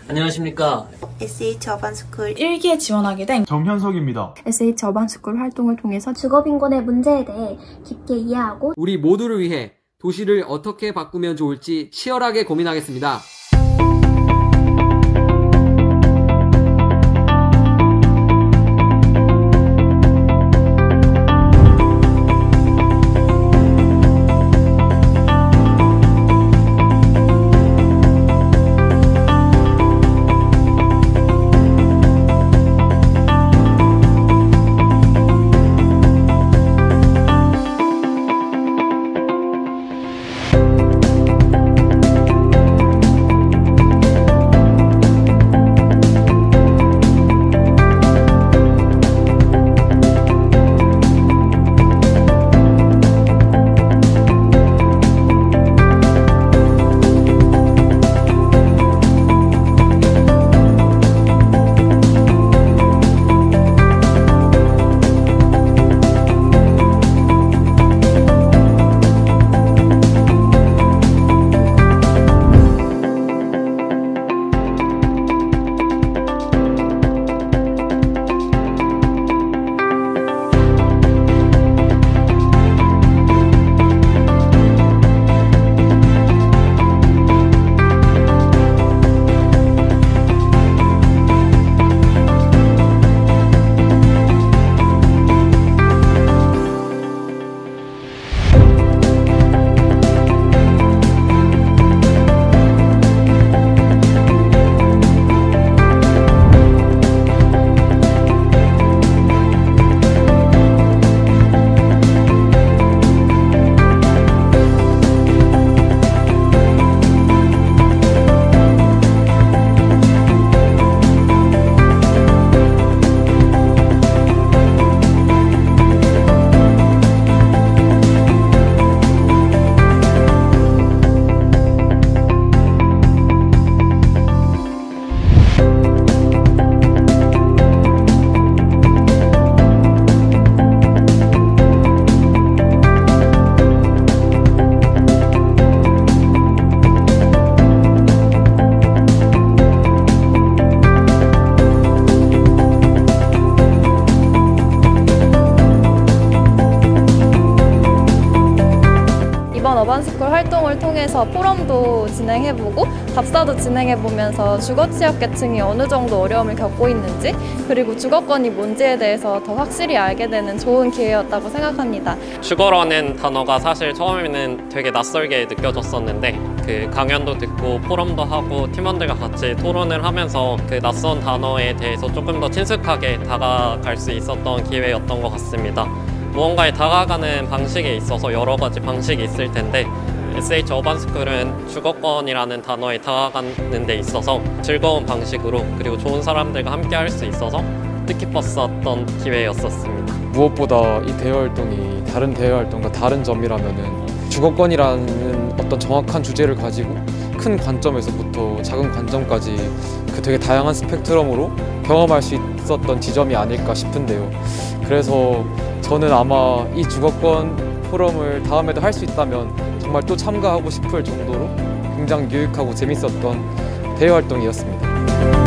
안녕하십니까. SH 어반스쿨 1기에 지원하게 된 정현석입니다. SH 어반스쿨 활동을 통해서 직업인권의 문제에 대해 깊게 이해하고 우리 모두를 위해 도시를 어떻게 바꾸면 좋을지 치열하게 고민하겠습니다. 이번 어반스쿨 활동을 통해서 포럼도 진행해보고 답사도 진행해보면서 주거취약계층이 어느 정도 어려움을 겪고 있는지, 그리고 주거권이 뭔지에 대해서 더 확실히 알게 되는 좋은 기회였다고 생각합니다. 주거라는 단어가 사실 처음에는 되게 낯설게 느껴졌었는데 그 강연도 듣고 포럼도 하고 팀원들과 같이 토론을 하면서 그 낯선 단어에 대해서 조금 더 친숙하게 다가갈 수 있었던 기회였던 것 같습니다. 무언가에 다가가는 방식에 있어서 여러 가지 방식이 있을 텐데 SH 어반스쿨은 주거권이라는 단어에 다가가는 데 있어서 즐거운 방식으로 그리고 좋은 사람들과 함께 할 수 있어서 뜻깊었었던 기회였었습니다. 무엇보다 이 대외활동이 다른 대외활동과 다른 점이라면은 주거권이라는 어떤 정확한 주제를 가지고 큰 관점에서부터 작은 관점까지 그 되게 다양한 스펙트럼으로 경험할 수 있었던 지점이 아닐까 싶은데요. 그래서 저는 아마 이 주거권 포럼을 다음에도 할 수 있다면 정말 또 참가하고 싶을 정도로 굉장히 유익하고 재밌었던 대외활동이었습니다.